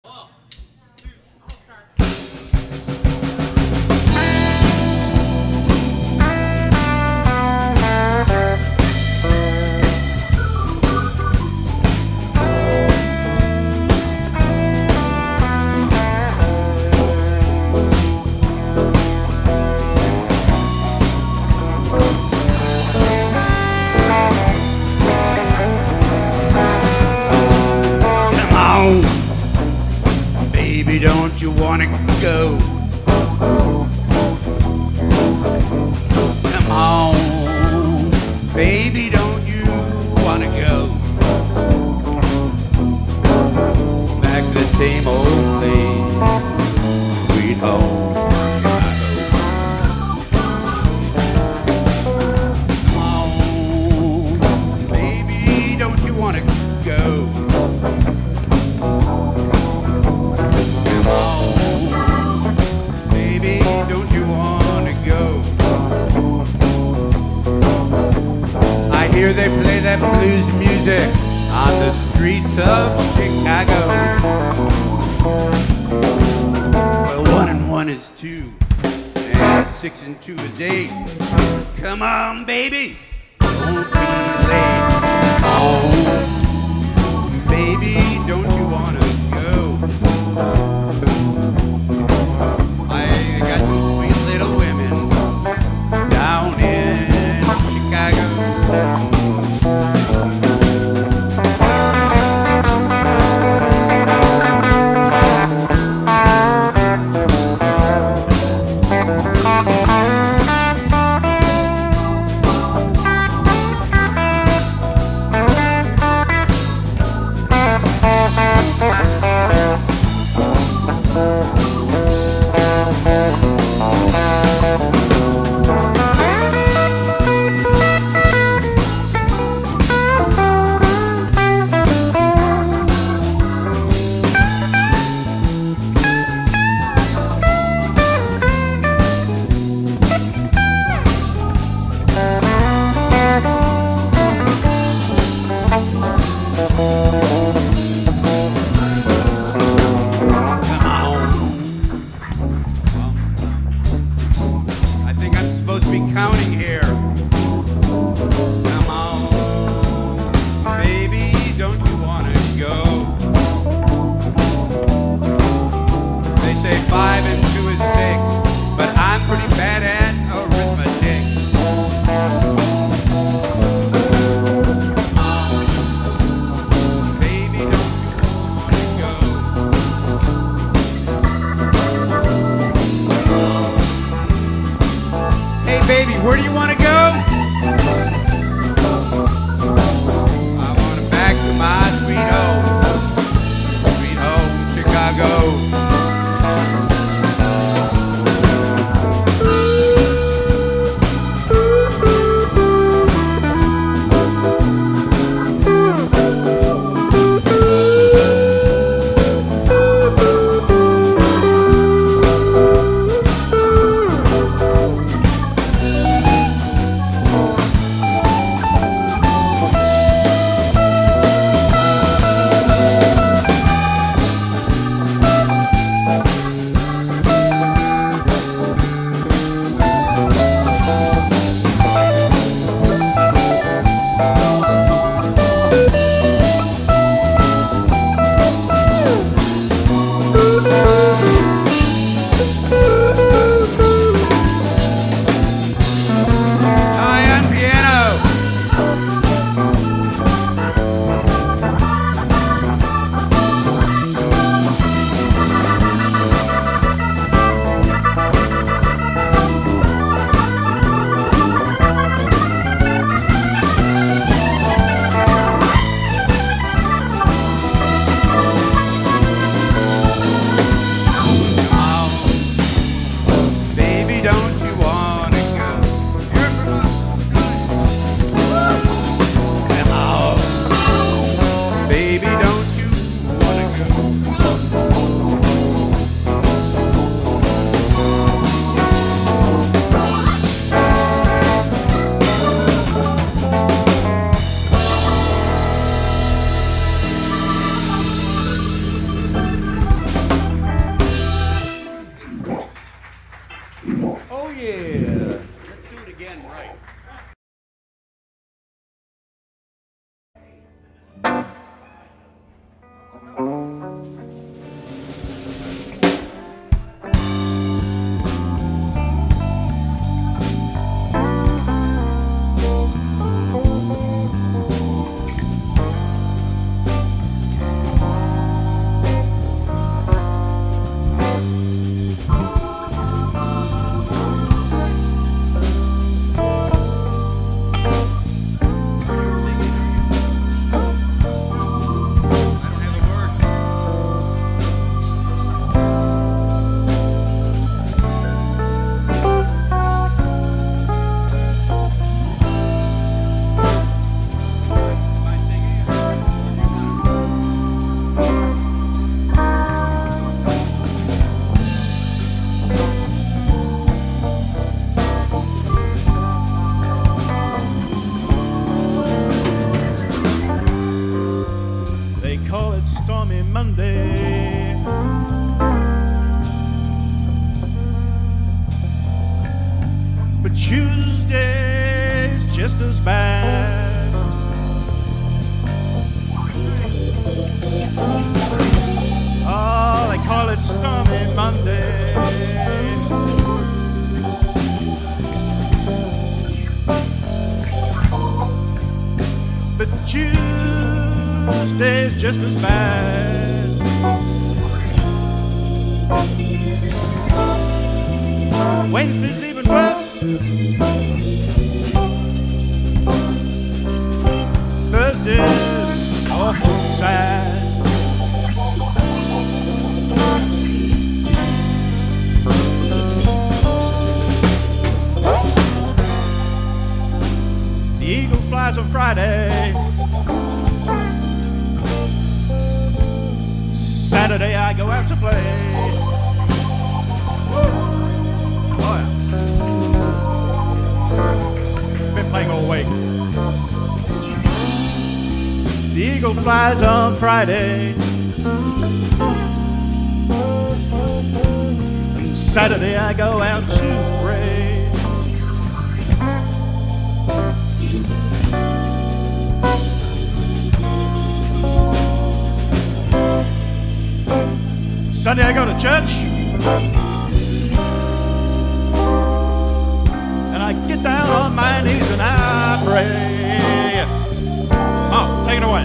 Don't you wanna go? Come on, baby, don't you wanna go back to the same old place, sweet home, Chicago. Come on, baby, don't you wanna go? Here they play that blues music on the streets of Chicago. Well, 1 and 1 is 2, and 6 and 2 is 8. Come on, baby, don't be late. Oh, baby, don't you wanna go? I got some sweet little women down in Chicago. Counting here. Come on, baby, don't you wanna go? They say 5 and 2 is 6, but I'm pretty bad at arithmetic. Baby, don't you wanna go? Hey, baby, where do you want to go? I want to back to my sweet home, Chicago. But Tuesday's just as bad. Oh, they call it Stormy Monday. But Tuesday's just as bad. Wednesday's even worse. Thursday's awful sad. The eagle flies on Friday. Saturday I go out to play. Oh yeah. Been playing all week. The eagle flies on Friday. And Saturday I go out to pray. Sunday I go to church, and I get down on my knees and I pray. Oh, take it away.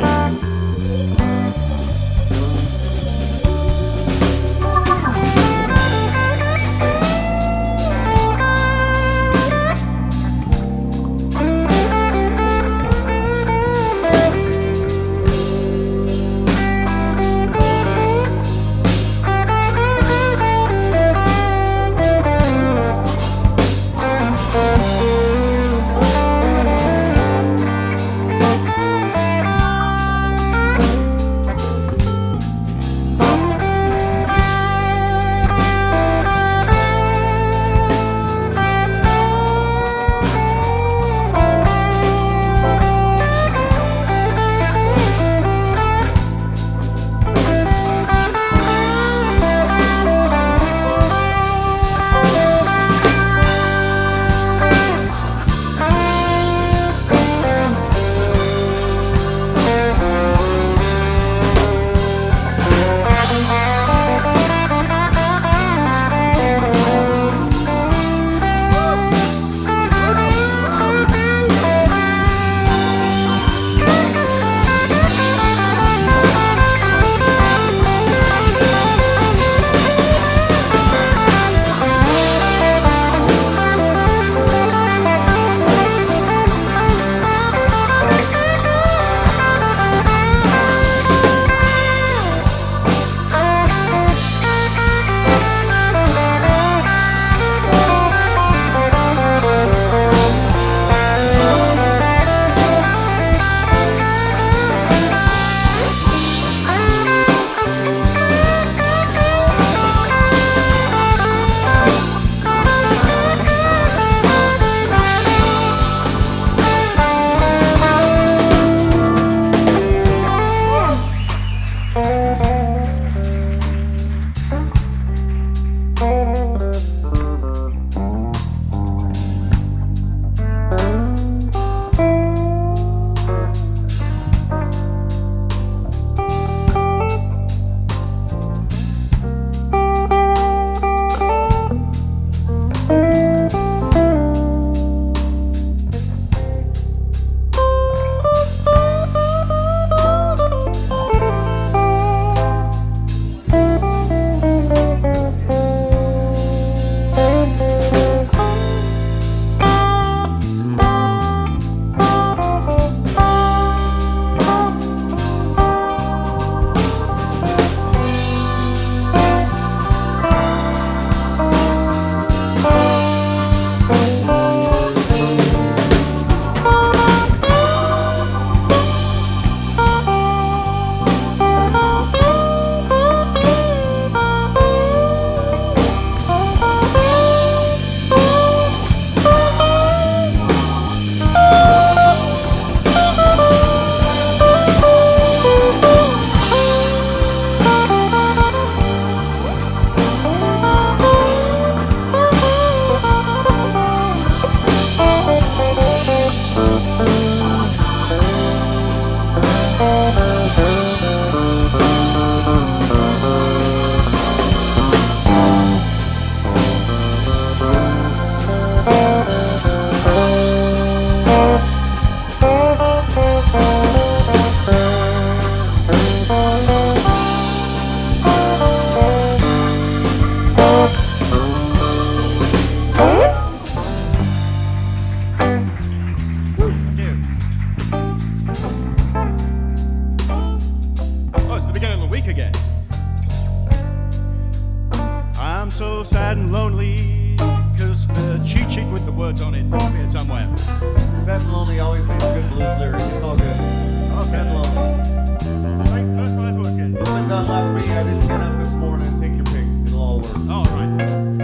so sad and lonely, cause the cheat sheet with the words on it disappeared somewhere. Sad and lonely always means good blues lyrics. It's all good. Okay. Sad and lonely. Right, first prize words again. It's been done left for me. I didn't get up this morning. Take your pick. It'll all work. All right.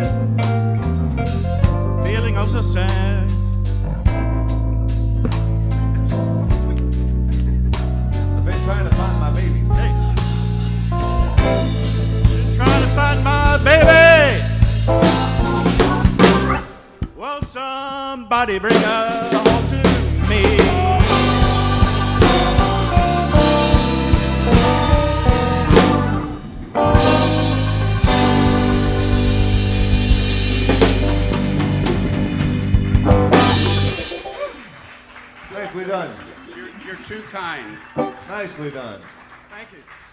Feeling oh so sad. I've been trying to find my baby. Hey. Been trying to find my baby. Well, somebody bring her home to me. Nicely done. You're too kind. Nicely done. Thank you.